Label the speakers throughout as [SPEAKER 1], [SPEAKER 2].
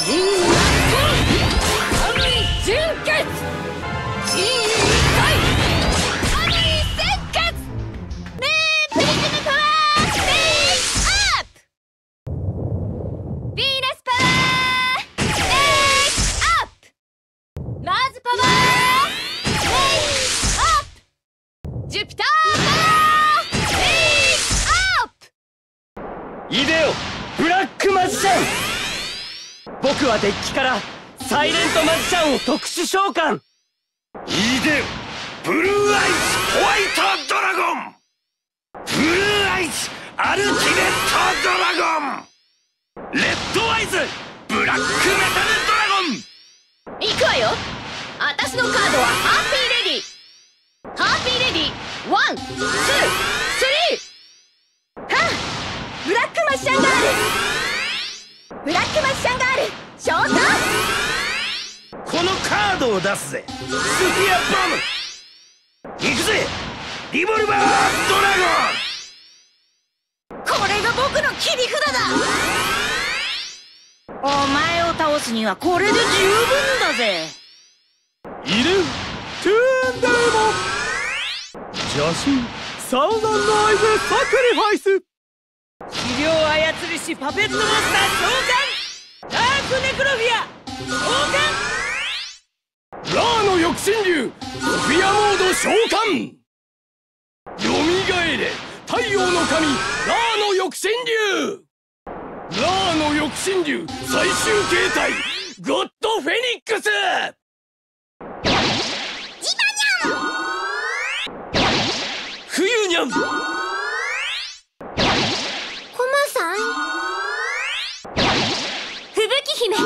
[SPEAKER 1] 純血人体神鮮血ムーンプリズムパワーステーアップヴィーナスパワーステーアップマーズパワーステーアップジュピターパワーステーアップ
[SPEAKER 2] イデオブラックマジシャン。僕はデッキからサイレントマジシャンを特殊召喚。
[SPEAKER 3] イデオブルーアイズホワイトドラゴン、ブルーアイズアルティメットドラゴン、レッドアイズブラックメタルドラゴン。
[SPEAKER 1] 行くわよ。私のカードはハッピーレディー。ハッピーレディーワンツースリー。はあ、ブラックマジシャンガール、ブラックマジシャンガール召喚。
[SPEAKER 3] このカードを出すぜ。スフィアボム行くぜ。リボルバードラゴン。
[SPEAKER 1] これが僕の切り札だ。
[SPEAKER 4] お前を倒すにはこれで十分だぜ。
[SPEAKER 2] イレントゥーンデーモン邪神サウザンドアイズサクリファイス。
[SPEAKER 4] 肥料操りしパペットモンスター召喚。ダークネクロフィア召喚。
[SPEAKER 2] ラーの抑神竜ソフィアモード召喚。よみがえれ太陽の神ラーの抑神竜。ラーの抑神竜最終形態ゴッドフェニックス。冬にゃん。
[SPEAKER 1] コマさん、吹雪姫、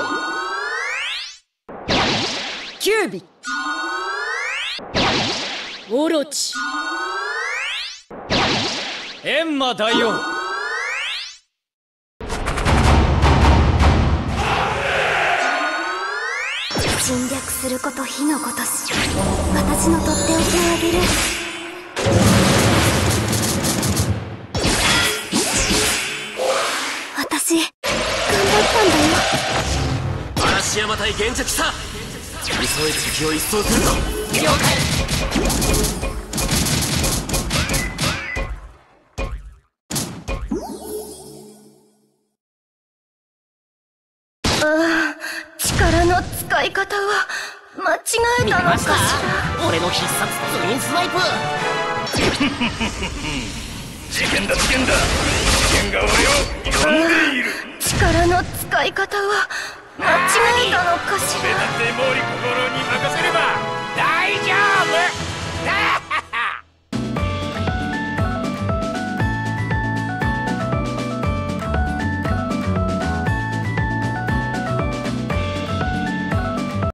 [SPEAKER 4] キュービオロチ
[SPEAKER 2] エンマ大王。
[SPEAKER 1] 侵略すること火のごとし、私のとっておきをあげる。私頑張ったんだよ。
[SPEAKER 2] 嵐山対現着さ。急いで敵を一掃するぞ。
[SPEAKER 1] 了解。力の使い方は間違えたのかしら。
[SPEAKER 4] 俺の必殺ツインスナイプ。
[SPEAKER 3] 事件だ事件だ。事件が俺を呼んでいる。
[SPEAKER 1] 力の使い方は間違えたのかしら。
[SPEAKER 3] でも